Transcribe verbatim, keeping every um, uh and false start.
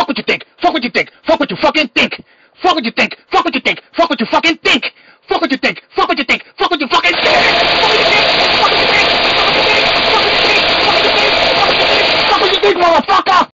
Fuck what you think. Fuck what you think. Fuck what you fucking think. Fuck what you think. Fuck what you think. Fuck what you fucking think. Fuck what you think. Fuck what you think.